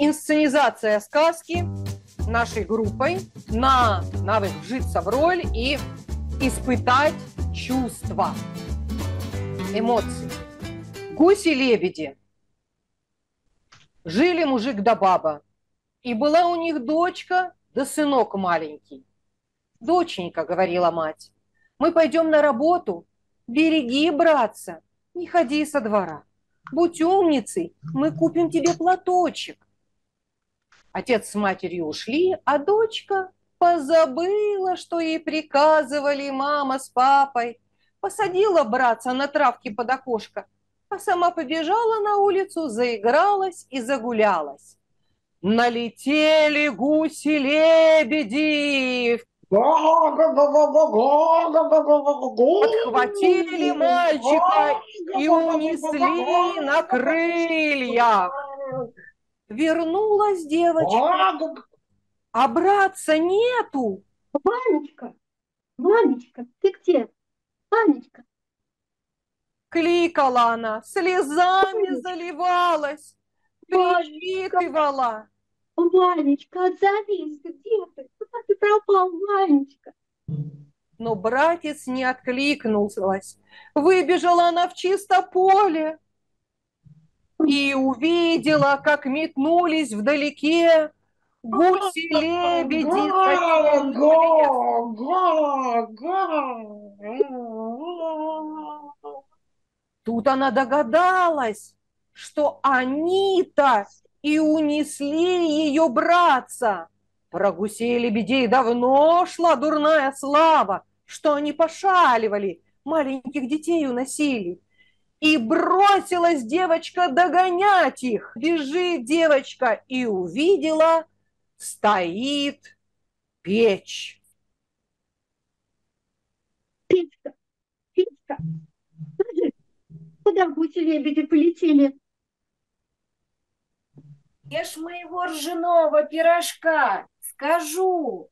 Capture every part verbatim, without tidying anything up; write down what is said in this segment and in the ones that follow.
инсценизация сказки нашей группой на навык вжиться в роль и испытать чувства, эмоции. Гуси-лебеди. Жили мужик да баба, и была у них дочка да сынок маленький. «Доченька, — говорила мать, — мы пойдем на работу, береги, братца, не ходи со двора. Будь умницей, мы купим тебе платочек». Отец с матерью ушли, а дочка позабыла, что ей приказывали мама с папой. Посадила братца на травке под окошко, а сама побежала на улицу, заигралась и загулялась. Налетели гуси-лебеди, подхватили мальчика и унесли на крыльях. Вернулась девочка, а братца нету. Ванечка, Ванечка, ты где? Ванечка. Кликала она, слезами заливалась, причитывала. Ванечка, отзовись, где ты? Куда ты пропал, Ванечка? Но братец не откликнулась. Выбежала она в чисто поле и увидела, как метнулись вдалеке гуси-лебеди. Тут она догадалась, что они-то и унесли ее братца. Про гусей-лебедей давно шла дурная слава, что они пошаливали, маленьких детей уносили. И бросилась девочка догонять их. Бежит девочка и увидела, стоит печь. Печка, Печка, скажи, куда гуси-лебеди полетели? Ешь моего ржаного пирожка, скажу.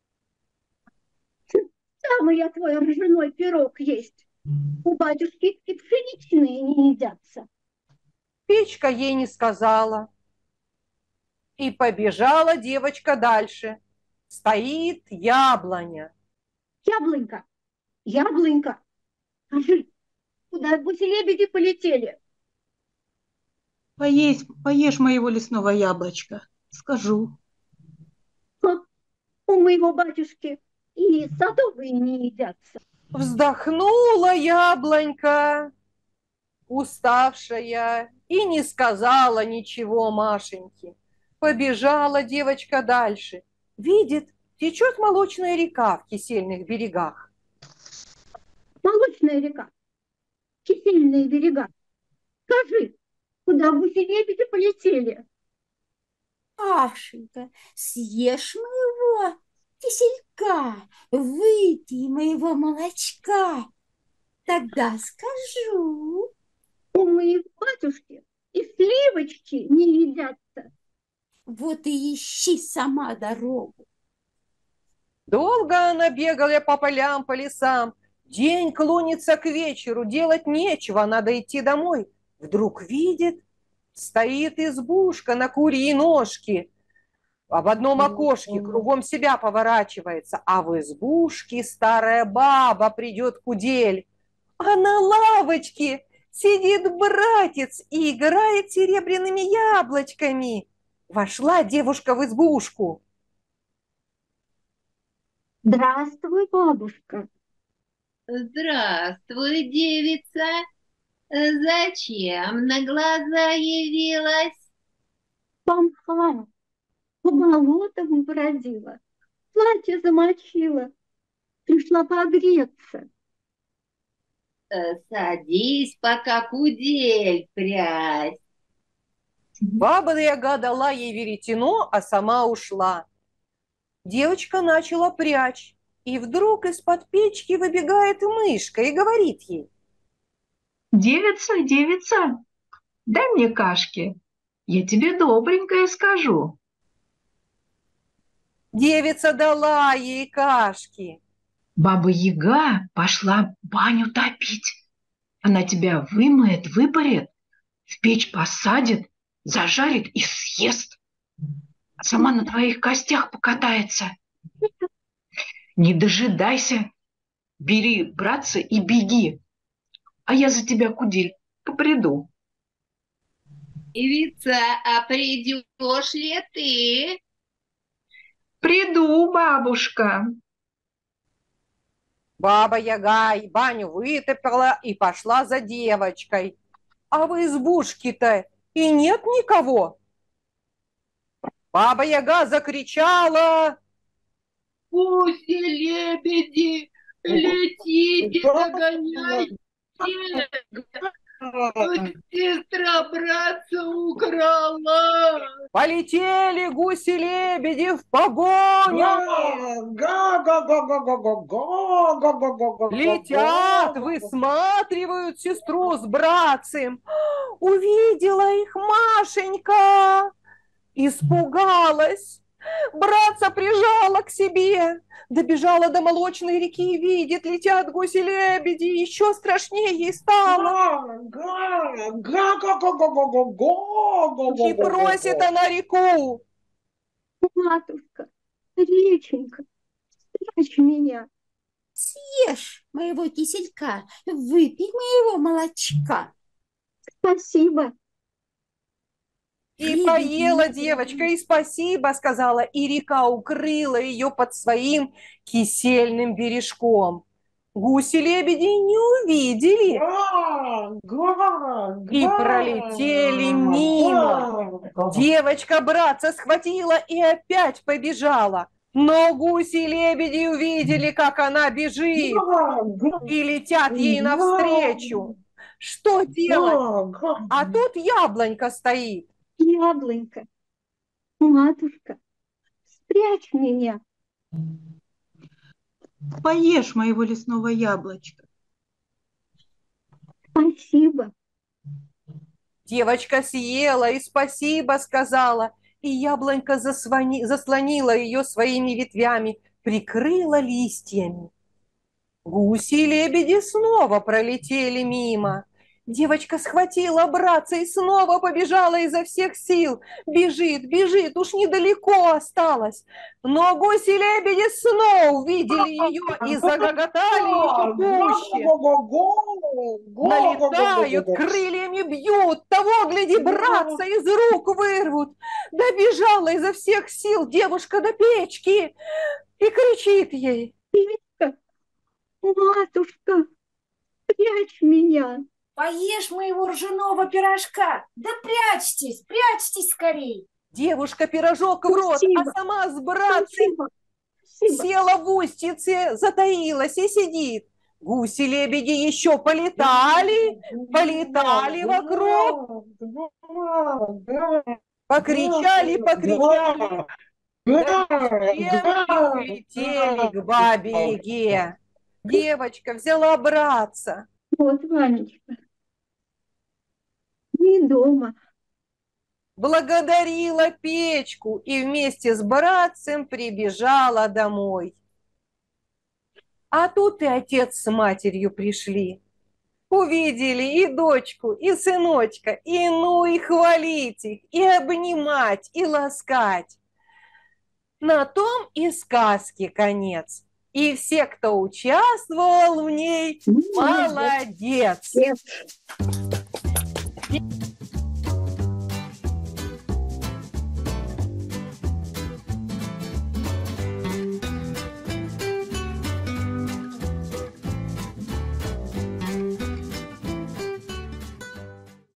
Там я твой ржаной пирог есть. У батюшки и пшеничные не едятся. Печка ей не сказала. И побежала девочка дальше. Стоит яблоня. Яблонька, яблонька, скажи, куда гуси-лебеди полетели? Поесть, поешь моего лесного яблочка, скажу. Ха, у моего батюшки и садовые не едятся. Вздохнула яблонька, уставшая, и не сказала ничего Машеньке. Побежала девочка дальше. Видит, течет молочная река в кисельных берегах. Молочная река, кисельные берега. Скажи, куда гуси-лебеди полетели? Пашенька, съешь моего киселька, выпей моего молочка. Тогда скажу. У моих батюшки и сливочки не едятся. Вот и ищи сама дорогу. Долго она бегала по полям, по лесам. День клонится к вечеру, делать нечего, надо идти домой. Вдруг видит, стоит избушка на курьей ножке. Об одном окошке, кругом себя поворачивается, а в избушке старая баба придет кудель. А на лавочке сидит братец и играет серебряными яблочками. Вошла девушка в избушку. Здравствуй, бабушка. Здравствуй, девица. Зачем на глаза явилась? Памха, по болотам бродила, платье замочила, пришла погреться. Садись, пока кудель прядь. Баба-яга дала ей веретено, а сама ушла. Девочка начала прячь, и вдруг из-под печки выбегает мышка и говорит ей: Девица, девица, дай мне кашки, я тебе добренькое скажу. Девица дала ей кашки. Баба-яга пошла баню топить. Она тебя вымоет, выпарит, в печь посадит, зажарит и съест. Сама на твоих костях покатается. Не дожидайся. Бери, братца, и беги. А я за тебя, Кудель, поприду. Девица, а придешь ли ты? Приду, бабушка. Баба-яга и баню вытопила и пошла за девочкой. А в избушке-то и нет никого. Баба-яга закричала: Гуси-лебеди, летите, догоняйте! Сестра братца украла! полетели гуси-лебеди в погоню. Летят, высматривают сестру с братцем. Увидела их Машенька, испугалась, братца прижала к себе, добежала до молочной реки, видит, летят гуси-лебеди, еще страшнее ей стало. И просит она реку: Матушка, реченька, спрячь меня. Съешь моего киселька, выпей моего молочка. Спасибо. и поела девочка, и спасибо сказала, и река укрыла ее под своим кисельным бережком. Гуси-лебеди не увидели и пролетели мимо. Девочка братца схватила и опять побежала. Но гуси-лебеди увидели, как она бежит, и летят ей навстречу. Что делать? А тут яблонька стоит. Яблонька, матушка, спрячь меня. Поешь моего лесного яблочка. Спасибо. Девочка съела и спасибо сказала, и яблонька засвони... заслонила ее своими ветвями, прикрыла листьями. Гуси и лебеди снова пролетели мимо. Девочка схватила братца и снова побежала изо всех сил. Бежит, бежит, уж недалеко осталось. Но гуси-лебеди снова увидели ее и загоготали еще пуще. Налетают, крыльями бьют, того, гляди, братца из рук вырвут. Добежала изо всех сил девушка до печки и кричит ей: матушка, спрячь меня. Поешь моего ржаного пирожка. Да прячьтесь, прячьтесь скорей. Девушка пирожок в рот, Спасибо. а сама с братцем Спасибо. Спасибо. села в устьице, затаилась и сидит. Гуси-лебеди еще полетали, полетали вокруг, покричали, покричали, да и улетели к бабе-яге. Девочка взяла братца. Вот, Ванечка, не дома. Благодарила печку и вместе с братцем прибежала домой. А тут и отец с матерью пришли. Увидели и дочку, и сыночка, и ну и хвалить их, и обнимать, и ласкать. На том и сказки конец. И все, кто участвовал в ней, молодец. Нет.